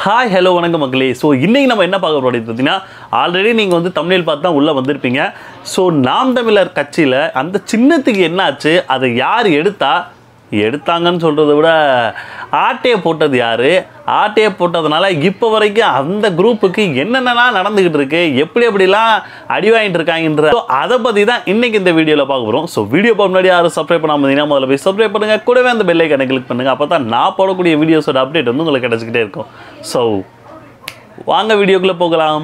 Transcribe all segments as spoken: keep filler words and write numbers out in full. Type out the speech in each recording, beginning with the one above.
Hi hello வணக்கம் மக்களே. So இன்றைக்கி நம்ம என்ன பார்க்க போகிறது பார்த்தீங்கன்னா, ஆல்ரெடி நீங்கள் வந்து தமிழில் பார்த்து தான் உள்ளே வந்திருப்பீங்க. ஸோ நாம் தமிழர் கட்சியில் அந்த சின்னத்துக்கு என்னாச்சு, அதை யார் எடுத்தா எடுத்தாங்கன்னு சொல்கிறத விட ஆட்டையை போட்டது யார், ஆட்டையை போட்டதுனால இப்போ வரைக்கும் அந்த குரூப்புக்கு என்னென்னலாம் நடந்துக்கிட்டு இருக்கு, எப்படி எப்படிலாம் அடி வாங்கிட்டு இருக்காங்கன்ற ஸோ அதை பற்றி தான் இன்றைக்கி இந்த வீடியோவில் பார்க்க போகிறோம். ஸோ வீடியோ பார்க்க முன்னாடி யாரும் சப்ஸ்கிரைப் பண்ணாமல் இருந்தீங்கன்னா முதல்ல போய் சப்ஸ்கிரைப் பண்ணுங்கள், கூடவே அந்த பெல் ஐக்கானை கிளிக் பண்ணுங்கள். அப்போ தான் நான் போடக்கூடிய வீடியோஸோட அப்டேட் வந்து உங்களுக்கு கிடச்சிக்கிட்டே இருக்கும். ஸோ வாங்க வீடியோக்குள்ளே போகலாம்.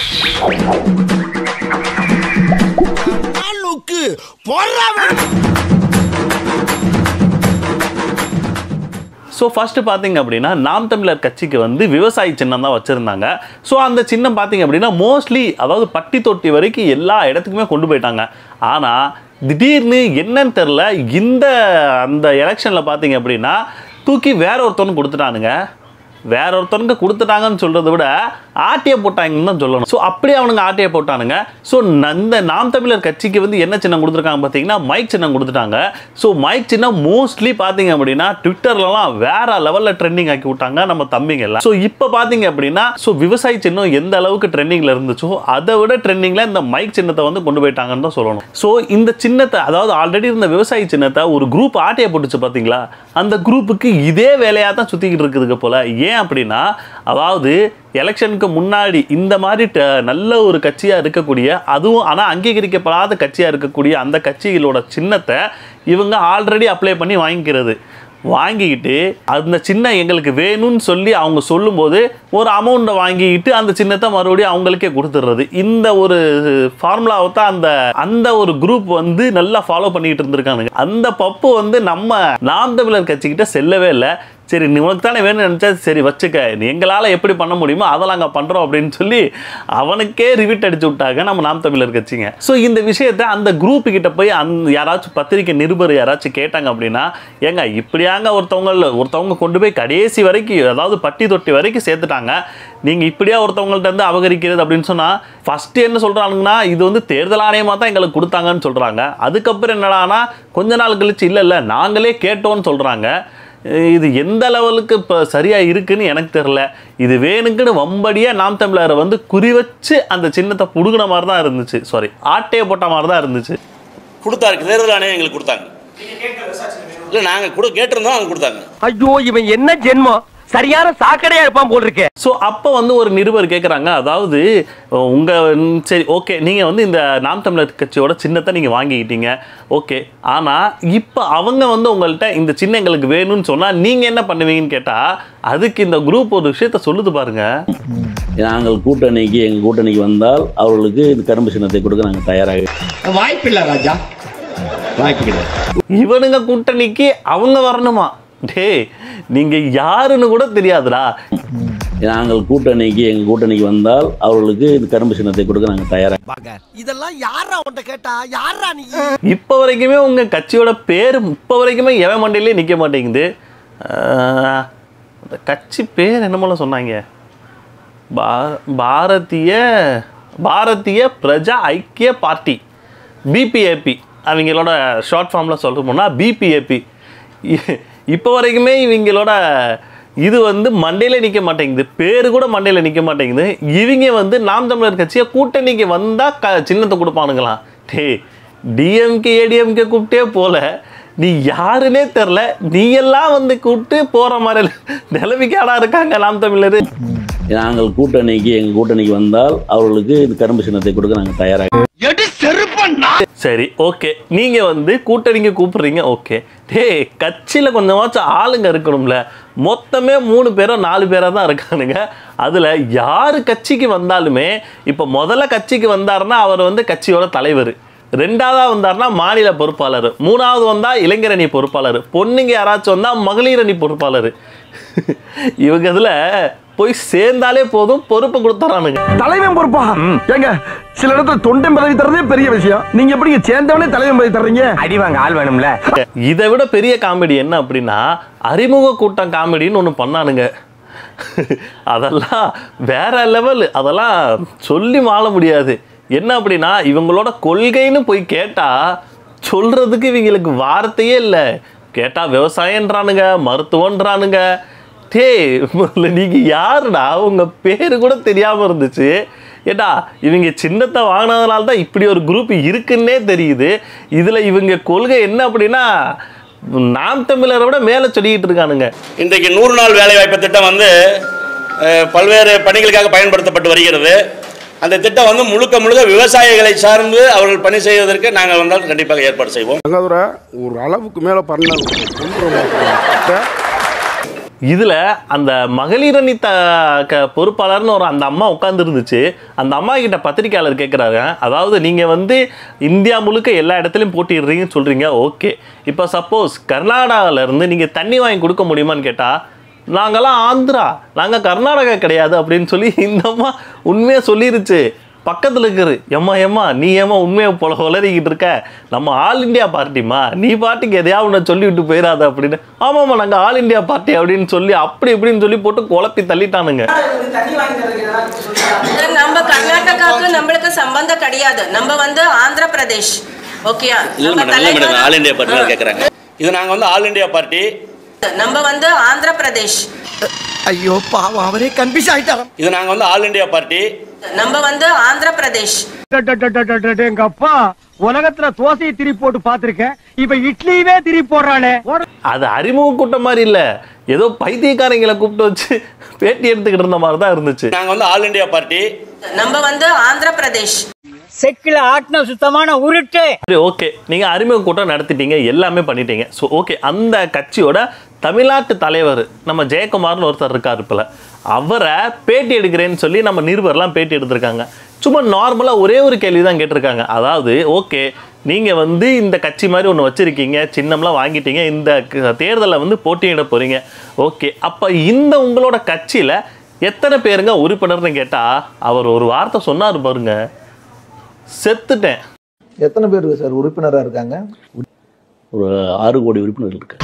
ஸோ ஃபஸ்ட்டு பார்த்தீங்க அப்படின்னா, நாம் தமிழர் கட்சிக்கு வந்து விவசாயி சின்னம் தான் வச்சுருந்தாங்க. ஸோ அந்த சின்னம் பார்த்தீங்க அப்படின்னா மோஸ்ட்லி அதாவது பட்டி தொட்டி வரைக்கும் எல்லா இடத்துக்குமே கொண்டு போயிட்டாங்க. ஆனால் திடீர்னு என்னன்னு தெரில, இந்த அந்த எலெக்ஷனில் பார்த்தீங்க அப்படின்னா தூக்கி வேற ஒருத்தவனுக்கு கொடுத்துட்டானுங்க. வேற ஒருத்தனுக்கு கொடுத்துட்டாங்கன்னு சொல்கிறத விட ஆட்டையை போட்டாங்கன்னு தான் சொல்லணும். ஸோ அப்படியே அவனுங்க ஆட்டையை போட்டானுங்க. ஸோ அந்த நாம் தமிழர் கட்சிக்கு வந்து என்ன சின்னம் கொடுத்துருக்காங்க பார்த்தீங்கன்னா, மைக் சின்னம் கொடுத்துட்டாங்க. ஸோ மைக் சின்னம் மோஸ்ட்லி பார்த்தீங்க அப்படின்னா ட்விட்டர்லலாம் வேற லெவலில் ட்ரெண்டிங் ஆக்கி விட்டாங்க நம்ம தம்பிங்க எல்லாம். ஸோ இப்போ பார்த்தீங்க அப்படின்னா ஸோ விவசாய சின்னம் எந்த அளவுக்கு ட்ரெண்டிங்கில் இருந்துச்சோ அதை விட ட்ரெண்டிங்கில் இந்த மைக் சின்னத்தை வந்து கொண்டு போயிட்டாங்கன்னு தான் சொல்லணும். ஸோ இந்த சின்னத்தை அதாவது ஆல்ரெடி இருந்த விவசாய சின்னத்தை ஒரு குரூப் ஆட்டையை போட்டுச்சு பார்த்தீங்களா, அந்த குரூப்புக்கு இதே வேலையாக தான் சுற்றிக்கிட்டு இருக்குதுக்கு போல். ஏன் அப்படின்னா, அதாவது எலெக்ஷனுக்கு முன்னாடி இந்த மாதிரி நல்ல ஒரு கட்சியாக இருக்கக்கூடிய, அதுவும் ஆனால் அங்கீகரிக்கப்படாத கட்சியாக இருக்கக்கூடிய அந்த கட்சிகளோட சின்னத்தை இவங்க ஆல்ரெடி அப்ளை பண்ணி வாங்கிக்கிறது. வாங்கிக்கிட்டு அந்த சின்னம் எங்களுக்கு வேணும்னு சொல்லி அவங்க சொல்லும்போது ஒரு அமௌண்ட்டை வாங்கிக்கிட்டு அந்த சின்னத்தை மறுபடியும் அவங்களுக்கே கொடுத்துடுறது. இந்த ஒரு ஃபார்முலாவை தான் அந்த அந்த ஒரு குரூப் வந்து நல்லா ஃபாலோ பண்ணிக்கிட்டு இருந்திருக்கானுங்க. அந்த பப்பு வந்து நம்ம நாம் தமிழர் கட்சிக்கிட்ட செல்லவே இல்லை. சரி, நீ உனக்கு தானே வேணும்னு நினச்சா சரி வச்சுக்க, எங்களால் எப்படி பண்ண முடியுமோ அதெல்லாம் நாங்கள் பண்ணுறோம் அப்படின்னு சொல்லி அவனுக்கே ரிவிட் அடிச்சு விட்டாங்க நம்ம நாம் தமிழர் கட்சிங்க. ஸோ இந்த விஷயத்தை அந்த குரூப்பு கிட்ட போய் அந் யாராச்சும் பத்திரிக்கை நிருபர் யாராச்சும் கேட்டாங்க அப்படின்னா, ஏங்க இப்படியாங்க ஒருத்தவங்க ஒருத்தவங்க கொண்டு போய் கடைசி வரைக்கும் அதாவது பட்டி தொட்டி வரைக்கும் சேர்த்துட்டாங்க, நீங்கள் இப்படியா ஒருத்தவங்கள்ட்ட இருந்து அபகரிக்கிறது அப்படின்னு சொன்னால், ஃபஸ்ட்டு என்ன சொல்கிறாங்கன்னா இது வந்து தேர்தல் ஆணையமாக தான் எங்களுக்கு கொடுத்தாங்கன்னு சொல்கிறாங்க. அதுக்கப்புறம் என்னடானா கொஞ்ச நாள் கழிச்சு இல்லை இல்லை நாங்களே கேட்டோன்னு சொல்கிறாங்க. இது எந்த லெவலுக்கு இப்போ சரியாக இருக்குன்னு எனக்கு தெரில. இது வேணுக்குன்னு வம்படியாக நாம் தமிழரை வந்து குறி வச்சு அந்த சின்னத்தை புடுங்கின மாதிரி தான் இருந்துச்சு. சாரி, ஆட்டையை போட்ட மாதிரி தான் இருந்துச்சு. கொடுத்தாரு தேர்தல் ஆணையம் எங்களுக்கு கொடுத்தாங்க. இல்லை நாங்கள் கூட கேட்டிருந்தோம், அவங்க கொடுத்தாங்க. ஐயோ இவன் என்ன ஜென்மம், சரியான சாக்கடையா இருப்பான் போல் இருக்கே. ஸோ அப்போ வந்து ஒரு நிருபர் கேட்குறாங்க, அதாவது உங்கள் சரி ஓகே நீங்கள் வந்து இந்த நாம் தமிழர் கட்சியோட சின்னத்தை நீங்கள் வாங்கிக்கிட்டீங்க ஓகே, ஆனால் இப்போ அவங்க வந்து உங்கள்கிட்ட இந்த சின்னம் எங்களுக்கு வேணும்னு சொன்னால் நீங்கள் என்ன பண்ணுவீங்கன்னு கேட்டால், அதுக்கு இந்த குரூப் ஒரு விஷயத்த சொல்லுது பாருங்க. நாங்கள் கூட்டணிக்கு எங்கள் கூட்டணிக்கு வந்தால் அவர்களுக்கு இந்த கரும்பு சின்னத்தை கொடுக்க நாங்கள் தயாராக வாய்ப்பில்லை ராஜா, வாய்ப்பு கிடையாது. இவனுங்க கூட்டணிக்கு அவங்க வரணுமா? டே நீங்க யாருன்னு கூட தெரியாதுடா. நாங்கள் கூட்டணிக்கு எங்கள் கூட்டணிக்கு வந்தால் அவர்களுக்கு இந்த கரும்பு சின்னத்தை கொடுக்க நாங்கள் தயாராக. இதெல்லாம் யாரா உன்கிட்ட கேட்டா, யாரா நீ? இப்போ வரைக்குமே உங்க கட்சியோட பேர் இப்போ வரைக்குமே எவன் மண்டையிலே நிற்க மாட்டேங்குது. அந்த கட்சி பேர் என்னமோல சொன்னாங்க, பா பாரதிய பாரதிய பிரஜா ஐக்கிய பார்ட்டி, பிபிஏபி அவங்களோட ஷார்ட் ஃபார்மில் சொல்ல போனால் பிபிஏபி. இப்போ வரைக்குமே இவங்களோட இது வந்து மண்டையில் நிற்க மாட்டேங்குது, பேர் கூட மண்டையில் நிற்க மாட்டேங்குது. இவங்க வந்து நாம் தமிழர் கட்சியை கூட்டணிக்கு வந்தால் க சின்னத்தை கொடுப்பானுங்களாம். டே டிஎம்கே ஏடிஎம்கே கூப்பிட்டே போல, நீ யாருன்னே தெரில, நீ எல்லாம் வந்து கூப்பிட்டு போகிற மாதிரி நிலைமைக்காடா இருக்காங்க நாம் தமிழர். நாங்கள் கூட்டணிக்கு எங்கள் கூட்டணிக்கு வந்தால் அவர்களுக்கு இந்த கரும்பு சின்னத்தை கொடுக்க நாங்கள் தயாராக. சரி ஓகே, நீங்கள் வந்து கூட்டணிக்கு கூப்பிட்றீங்க ஓகே, டே கட்சியில் கொஞ்சமாச்சும் ஆளுங்க இருக்கணும்ல. மொத்தமே மூணு பேரோ நாலு பேராக தான் இருக்கானுங்க. அதில் யார் கட்சிக்கு வந்தாலுமே இப்போ முதல்ல கட்சிக்கு வந்தாருன்னா அவர் வந்து கட்சியோட தலைவர், ரெண்டாவதாக வந்தார்னா மாநில பொறுப்பாளர், மூணாவது வந்தால் இளைஞரணி பொறுப்பாளர், பொண்ணுங்க யாராச்சும் வந்தால் மகளிர் அணி பொறுப்பாளர். இவங்க இதில் போய் சேர்ந்தாலே போதும், பொறுப்பு கொடுத்துறானுங்க. தலைவன் பொறுப்பா? ஏங்க சில இடத்துல தொண்டை பதவி தரதே பெரிய விஷயம், நீங்க எப்படி சேர்ந்தவனே தலைவன் பதவி தர்றீங்க? அடி வாங்க ஆள் வேணும்ல. இதை விட பெரிய காமெடி என்ன அப்படின்னா, அறிமுக கூட்டம் காமெடின்னு ஒன்று பண்ணானுங்க. அதெல்லாம் வேற லெவல், அதெல்லாம் சொல்லி மாள முடியாது. என்ன அப்படின்னா, இவங்களோட கொள்கைன்னு போய் கேட்டால் சொல்கிறதுக்கு இவங்களுக்கு வார்த்தையே இல்லை. கேட்டால் விவசாயன்றானுங்க, மருத்துவன்றானுங்க, டே நீங்க யாருடா, உங்க பேரு கூட தெரியாம இருந்துச்சு. ஏடா இவங்க சின்னத்தை வாங்கினதுனால தான் இப்படி ஒரு குரூப் இருக்குன்னே தெரியுது. இதுல இவங்க கொள்கை என்ன அப்படின்னா நாம் தமிழரை விட மேலே சொல்லிக்கிட்டு இருக்கானுங்க. இன்றைக்கு நூறு நாள் வேலைவாய்ப்பு திட்டம் வந்து பல்வேறு பணிகளுக்காக பயன்படுத்தப்பட்டு வருகிறது. அந்த திட்டம் வந்து முழுக்க முழுக்க விவசாயிகளை சார்ந்து அவர்கள் பணி செய்வதற்கு நாங்கள் வந்தால் கண்டிப்பாக ஏற்பாடு செய்வோம். ஒரு அளவுக்கு மேலே பண்ண இதில் அந்த மகளிரணி த க பொறுப்பாளர்னு ஒரு அந்த அம்மா உட்காந்து இருந்துச்சு. அந்த அம்மா கிட்ட பத்திரிக்கையாளர் கேட்குறாங்க, அதாவது நீங்கள் வந்து இந்தியா முழுக்க எல்லா இடத்துலையும் போட்டிடுறீங்கன்னு சொல்கிறீங்க, ஓகே. இப்போ சப்போஸ் கர்நாடகாவிலேருந்து நீங்கள் தண்ணி வாங்கி கொடுக்க முடியுமான்னு கேட்டால், நாங்கள்லாம் ஆந்திரா, நாங்கள் கர்நாடகா கிடையாது அப்படின்னு சொல்லி இந்த அம்மா உண்மையாக சொல்லிருச்சு. பக்கத்தில் இருக்கிறது, எம்மா எம்மா நீ ஏமா உண்மையை போல வளரிக்கிட்டு இருக்க, நம்ம ஆல் இண்டியா பார்ட்டிமா, நீ பார்ட்டிக்கு எதையாவது ஒன்று சொல்லி விட்டு போயிடாத அப்படின்னு. ஆமாம்மா நாங்கள் ஆல் இண்டியா பார்ட்டி அப்படின்னு சொல்லி அப்படி இப்படின்னு சொல்லி போட்டு குழப்பி தள்ளிட்டானுங்க. நம்ம கர்நாடகாவுக்கு நம்மளுக்கு சம்பந்தம் கிடையாது, நம்ம வந்து ஆந்திர பிரதேஷ். ஓகேயா? ஆல் இண்டியா பார்ட்டி கேட்குறாங்க. இது நாங்கள் வந்து ஆல் இண்டியா பார்ட்டி, நம்ம வந்து ஆந்திர பிரதேஷ். ஐயோ பாவம், அவரே கன்ஃபியூஸ் ஆயிட்டாங்க. இது நாங்கள் வந்து ஆல் இண்டியா பார்ட்டி, நம்ம வந்து ஆந்திர பிரதேஷ். எங்க அப்பா உலகத்துல தோசையை திருப்பி போட்டு பாத்திருக்கேன், இப்ப இட்லியவே திருப்பி போடுறானே. அது அறிமுக கூட்டம் மாதிரி இல்ல, ஏதோ பைத்தியக்காரங்களை கூப்பிட்டு வச்சு பேட்டி எடுத்துக்கிட்டு இருந்த மாதிரி தான் இருந்துச்சு. நாங்க வந்து ஆல் இண்டியா பார்ட்டி, நம்ம வந்து ஆந்திர பிரதேஷ். செக்கில ஆட்டின சுத்தமான உருட்டு. ஓகே, நீங்க அறிமுக கூட்டம் நடத்திட்டீங்க, எல்லாமே பண்ணிட்டீங்க. ஸோ ஓகே, அந்த கட்சியோட தமிழ்நாட்டு தலைவர் நம்ம ஜெயக்குமார்னு ஒருத்தர் இருக்கார் இப்பல, அவரை பேட்டி எடுக்கிறேன்னு சொல்லி நம்ம நிருபர்லாம் பேட்டி எடுத்திருக்காங்க. சும்மா நார்மலாக ஒரே ஒரு கேள்வி தான் கேட்டிருக்காங்க. அதாவது ஓகே, நீங்கள் வந்து இந்த கட்சி மாதிரி ஒன்று வச்சுருக்கீங்க, சின்னம்லாம் வாங்கிட்டீங்க, இந்த தேர்தலில் வந்து போட்டியிட போகிறீங்க, ஓகே. அப்போ இந்த உங்களோட கட்சியில் எத்தனை பேருங்க உறுப்பினர்னு கேட்டால் அவர் ஒரு வார்த்தை சொன்னார் பாருங்க, செத்துட்டேன். எத்தனை பேர் சார் உறுப்பினராக இருக்காங்க? ஒரு ஆறு கோடி உறுப்பினர் இருக்கு.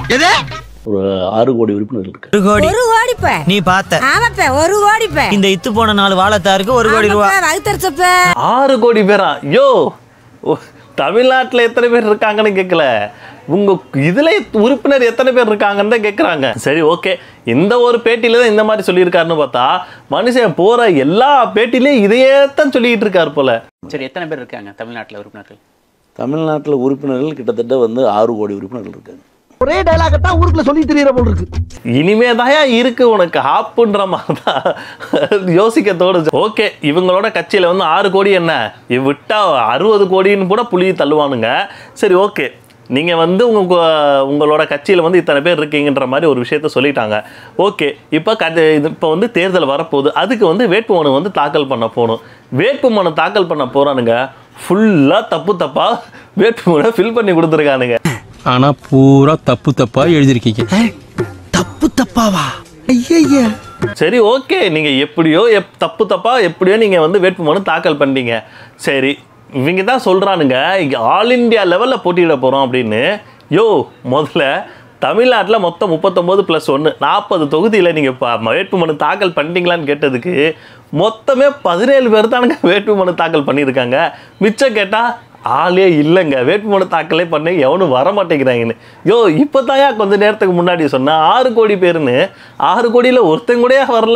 ஒரு ஆறு கோடி உறுப்பினர் இருக்கு. ஒரு கோடி ஒரு கோடி பே நீ பார்த்த ஆமாப்பே, ஒரு கோடி பே இந்த இத்து போன நாலு வாழத்தாருக்கு ஒரு கோடி ரூபாய் வகுத்தறச்சப்ப ஆறு கோடி பேரா? யோ, தமிழ்நாட்டில் எத்தனை பேர் இருக்காங்கன்னு கேட்கல, உங்க இதுல உறுப்பினர் எத்தனை பேர் இருக்காங்கன்னு தான் கேட்குறாங்க. சரி ஓகே, இந்த ஒரு பேட்டியில தான் இந்த மாதிரி சொல்லியிருக்காருன்னு பார்த்தா மனுஷன் போற எல்லா பேட்டிலையும் இதையே தான் சொல்லிட்டு இருக்காரு போல. சரி, எத்தனை பேர் இருக்காங்க தமிழ்நாட்டில் உறுப்பினர்கள்? தமிழ்நாட்டில் உறுப்பினர்கள் கிட்டத்தட்ட வந்து ஆறு கோடி உறுப்பினர்கள் இருக்காங்க. ஒரே டயலாக தான் ஊருக்குள்ள சொல்லி தெரியற போல இருக்கு. இனிமே தான் இருக்கு உனக்கு ஹாப்புன்ற மாதிரி தான் யோசிக்க தோணுச்சு. ஓகே, இவங்களோட கட்சியில் வந்து ஆறு கோடி என்ன விட்டா அறுபது கோடின்னு கூட புளி தள்ளுவானுங்க. சரி ஓகே, நீங்கள் வந்து உங்கள் உங்களோட கட்சியில் வந்து இத்தனை பேர் இருக்கீங்கன்ற மாதிரி ஒரு விஷயத்த சொல்லிட்டாங்க. ஓகே, இப்போ க இப்போ வந்து தேர்தல் வரப்போகுது, அதுக்கு வந்து வேட்புமனு வந்து தாக்கல் பண்ண போகணும். வேட்புமனு தாக்கல் பண்ண போகிறானுங்க, ஃபுல்லாக தப்பு தப்பாக வேட்புமனை ஃபில் பண்ணி கொடுத்துருக்கானுங்க. ஆனா பூரா தப்பு தப்பா எழுதிருக்கீங்க. தப்பு தப்பாவா? ஐயா சரி ஓகே, நீங்கள் எப்படியோ எப் தப்பு தப்பா எப்படியோ நீங்கள் வந்து வேட்புமனு தாக்கல் பண்ணிட்டீங்க. சரி, இவங்க தான் சொல்கிறானுங்க இங்கே ஆல் இண்டியா லெவலில் போட்டியிட போகிறோம் அப்படின்னு. யோ, முதல்ல தமிழ்நாட்டில் மொத்தம் முப்பத்தொம்போது ப்ளஸ் ஒன்று நாற்பது தொகுதியில் நீங்கள் இப்போ வேட்புமனு தாக்கல் பண்ணிட்டீங்களான்னு கேட்டதுக்கு மொத்தமே பதினேழு பேர் தானுங்க வேட்புமனு தாக்கல் பண்ணியிருக்காங்க. மிச்சம் கேட்டால் ஆளே இல்லைங்க, வேட்புமனு தாக்கலே பண்ண எவனும் வர மாட்டேங்கிறாங்கன்னு. யோ, இப்போ தாயா கொஞ்ச நேரத்துக்கு முன்னாடி சொன்ன ஆறு கோடி பேருன்னு, ஆறு கோடியில் ஒருத்தன் கூட வரல.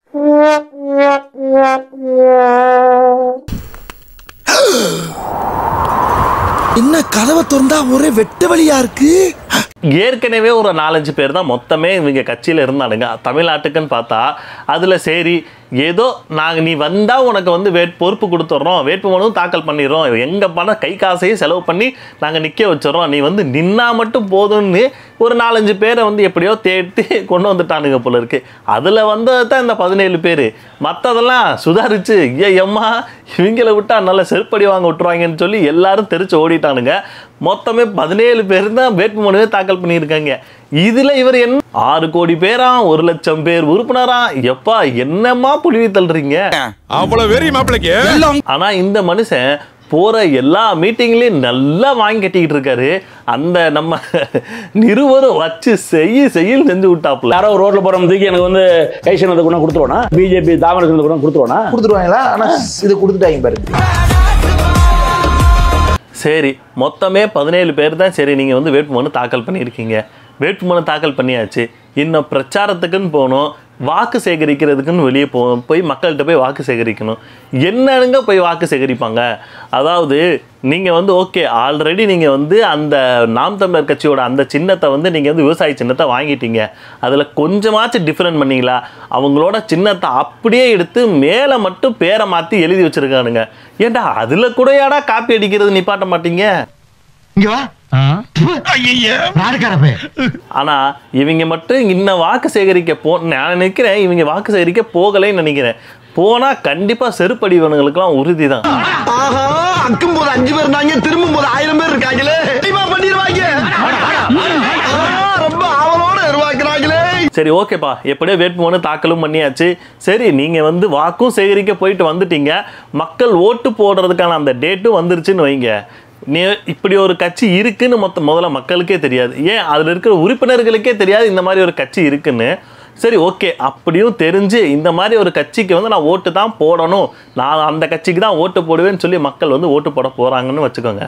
என்ன கதவை திறந்தா ஒரே வெட்ட வழியா இருக்கு. ஏற்கனவே ஒரு நாலஞ்சு பேர் தான் மொத்தமே இவங்க கட்சியில் இருந்தானுங்க தமிழ்நாட்டுக்குன்னு பார்த்தா. அதில் சரி ஏதோ நாங்கள் நீ வந்தால் உனக்கு வந்து வேட் பொறுப்பு கொடுத்துட்றோம், வேட்புமனும் தாக்கல் பண்ணிடுறோம், எங்கள் பணம் கை காசையும் செலவு பண்ணி நாங்கள் நிற்க வச்சிடறோம், நீ வந்து நின்னா மட்டும் போதும்னு ஒரு நாலஞ்சு பேரை வந்து எப்படியோ தேடி கொண்டு வந்துட்டானுங்க போல இருக்கு. அதில் வந்தது தான் இந்த பதினேழு பேர். மற்றதெல்லாம் சுதாரிச்சு ஏ எம்மா இவங்களை விட்டா நல்லா செருப்படி வாங்க விட்டுருவாங்கன்னு சொல்லி எல்லாரும் தெரிச்சு ஓடிட்டானுங்க. மொத்தமே பதினேழு பேர் தான் வேட்புமனுவே தாக்கல் பண்ணியிருக்காங்க. இதுல இவர் என்ன ஆறு கோடி பேரா, ஒரு லட்சம் பேர் உறுப்பினரா, எப்பா என்னமா புழுவி தள்ளுறீங்க அவ்வளவு வெறி மாப்பிளைக்கு. ஆனா இந்த மனுஷன் போற எல்லா மீட்டிங்லயும் நல்லா வாங்கி கட்டிக்கிட்டு இருக்காரு. அந்த நம்ம நிருபரும் வச்சு செய்ய செய்ய செஞ்சு விட்டாப்புல. யாரோ ரோட்ல போற தூக்கி எனக்கு வந்து கை சின்னத்தை கூட கொடுத்துருவானா, பிஜேபி தாமரை சின்னத்தை கூட கொடுத்துருவானா? கொடுத்துருவாங்களா? ஆனா இது கொடுத்துட்டாங்க பாருங்க. சரி, மொத்தமே பதினேழு பேர் தான் சரி நீங்கள் வந்து வேட்புமனு தாக்கல் பண்ணியிருக்கீங்க. வேட்புமனு தாக்கல் பண்ணியாச்சு, இன்னும் பிரச்சாரத்துக்குன்னு போகணும், வாக்கு சேகரிக்கிறதுக்குன்னு வெளியே போ போய் மக்கள்கிட்ட போய் வாக்கு சேகரிக்கணும். என்னங்க போய் வாக்கு சேகரிப்பாங்க? அதாவது நீங்கள் வந்து ஓகே ஆல்ரெடி நீங்கள் வந்து அந்த நாம் தமிழர் கட்சியோட அந்த சின்னத்தை வந்து நீங்கள் வந்து விவசாய சின்னத்தை வாங்கிட்டீங்க, அதில் கொஞ்சமாச்சும் டிஃப்ரெண்ட் பண்ணீங்களா? அவங்களோட சின்னத்தை அப்படியே எடுத்து மேலே மட்டும் பேரை மாற்றி எழுதி வச்சுருக்கானுங்க. ஏன்டா அதில் கூட ஏடா காப்பி அடிக்கிறது நிப்பாட்ட மாட்டீங்க? ஆனா இவங்க மட்டும் இன்னும் வாக்கு சேகரிக்க போ நான் நினைக்கிறேன் இவங்க வாக்கு சேகரிக்க போகலைன்னு நினைக்கிறேன். போனா கண்டிப்பா செருப்படிவனுங்களுக்குலாம் உறுதி தான். அக்கும் போது அஞ்சு பேர் இருந்தாங்க, திரும்பும் போது ஆயிரம் பேர் இருக்காங்களே, பண்ணிடுவாங்க. ரொம்ப ஆவலோட உருவாக்குறாங்களே. சரி ஓகேப்பா, எப்படியோ வேட்புமனு தாக்கலும் பண்ணியாச்சு. சரி நீங்கள் வந்து வாக்கும் சேகரிக்க போயிட்டு வந்துட்டீங்க, மக்கள் ஓட்டு போடுறதுக்கான அந்த டேட்டும் வந்துருச்சுன்னு வைங்க. நீ இப்படி ஒரு கட்சி இருக்குன்னு மொத்த முதல்ல மக்களுக்கே தெரியாது, ஏன் அதில் இருக்கிற உறுப்பினர்களுக்கே தெரியாது இந்த மாதிரி ஒரு கட்சி இருக்குன்னு. சரி ஓகே, அப்படியும் தெரிஞ்சு இந்த மாதிரி ஒரு கட்சிக்கு வந்து நான் ஓட்டு தான் போடணும், நான் அந்த கட்சிக்கு தான் ஓட்டு போடுவேன்னு சொல்லி மக்கள் வந்து ஓட்டு போட போகிறாங்கன்னு வச்சுக்கோங்க.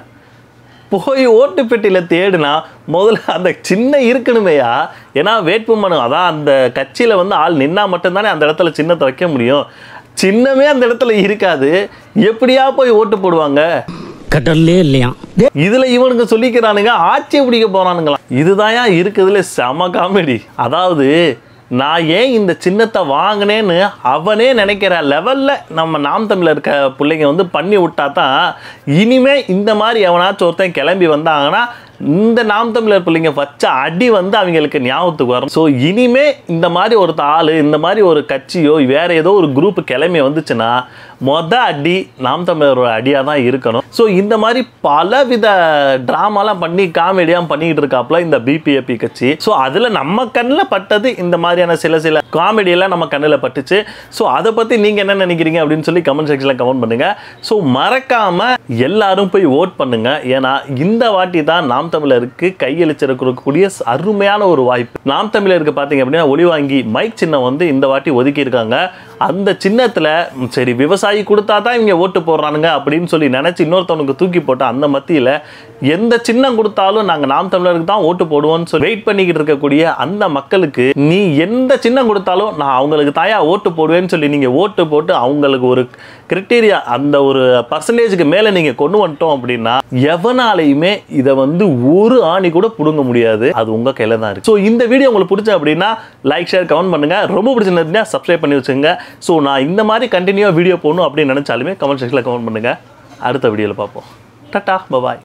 போய் ஓட்டு பெட்டியில் தேடுனா முதல்ல அந்த சின்ன இருக்கணுமேயா. ஏன்னா வேட்புமனு அதான் அந்த கட்சியில் வந்து ஆள் நின்னா மட்டும்தானே அந்த இடத்துல சின்னத்தை வைக்க முடியும். சின்னமே அந்த இடத்துல இருக்காது, எப்படியா போய் ஓட்டு போடுவாங்க? கடல்லே இல்லையா? இதுல இவனுங்க சொல்லிக்கிறானுங்க ஆட்சியை பிடிக்க போறானுங்களாம். இதுதான் இருக்குதுல செம காமெடி. அதாவது நான் ஏன் இந்த சின்னத்தை வாங்கினேன்னு அவனே நினைக்கிற லெவல்ல நம்ம நாம் தமிழர் இருக்க பிள்ளைங்க வந்து பண்ணி விட்டா தான் இனிமே இந்த மாதிரி எவனாச்சும் ஒருத்தன் கிளம்பி வந்தாங்கன்னா இந்த நாம் தமிழர் பிள்ளைங்க வச்ச அடி வந்து அவங்களுக்கு ஞாபகத்துக்கு வரும். ஸோ இனிமே இந்த மாதிரி ஒரு ஆள் இந்த மாதிரி ஒரு கட்சியோ வேற ஏதோ ஒரு குரூப் கிளம்பி வந்துச்சுன்னா மொத அடி நாம் தமிழரோட அடியாக தான் இருக்கணும். ஸோ இந்த மாதிரி பலவித ட்ராமாலாம் பண்ணி காமெடியாக பண்ணிக்கிட்டு இருக்காப்புல இந்த பிபிஏபி கட்சி. ஸோ அதில் நம்ம கண்ணில் பட்டது இந்த மாதிரியான சில சில காமெடியெல்லாம் நம்ம கண்ணில் பட்டுச்சு. ஸோ அதை பற்றி நீங்கள் என்ன நினைக்கிறீங்க அப்படின்னு சொல்லி கமெண்ட் செக்ஷனில் கமெண்ட் பண்ணுங்கள். ஸோ மறக்காமல் எல்லாரும் போய் ஓட் பண்ணுங்கள். ஏன்னா இந்த வாட்டி தான் நாம் தமிழருக்கு கையளிச்சிருக்கக்கூடிய அருமையான ஒரு வாய்ப்பு. நாம் தமிழருக்கு பார்த்தீங்க அப்படின்னா ஒளி வாங்கி மைக் சின்னம் வந்து இந்த வாட்டி ஒதுக்கி இருக்காங்க. அந்த சின்னத்தில் சரி விவசாயி கொடுத்தா தான் இவங்க ஓட்டு போடுறானுங்க அப்படின்னு சொல்லி நினச்சி இன்னொருத்தவனுக்கு தூக்கி போட்ட அந்த மத்தியில் எந்த சின்னம் கொடுத்தாலும் நாங்கள் நாம் தமிழருக்கு தான் ஓட்டு போடுவோம்னு சொல்லி வெயிட் பண்ணிக்கிட்டு இருக்கக்கூடிய அந்த மக்களுக்கு நீ எந்த சின்னம் கொடுத்தாலும் நான் அவங்களுக்கு தாயா ஓட்டு போடுவேன்னு சொல்லி நீங்கள் ஓட்டு போட்டு அவங்களுக்கு ஒரு கிரிட்டீரியா அந்த ஒரு பர்சன்டேஜுக்கு மேலே நீங்கள் கொண்டு வந்துட்டோம் அப்படின்னா எவனாலையுமே இதை வந்து ஒரு ஆணி கூட பிடுங்க முடியாது. அது உங்கள் கையில் தான் இருக்குது. ஸோ இந்த வீடியோ உங்களுக்கு பிடிச்ச அப்படின்னா லைக் ஷேர் கமெண்ட் பண்ணுங்கள். ரொம்ப பிடிச்சிருந்ததுன்னா சப்ஸ்கிரைப் பண்ணி வச்சுங்க. ஸோ நான் இந்த மாதிரி கண்டினியூவாக வீடியோ போடணும் அப்படின்னு நினச்சாலுமே கமெண்ட் செக்ஷனில் கமெண்ட் பண்ணுங்கள். அடுத்த வீடியோவில் பார்ப்போம். Tata bye bye.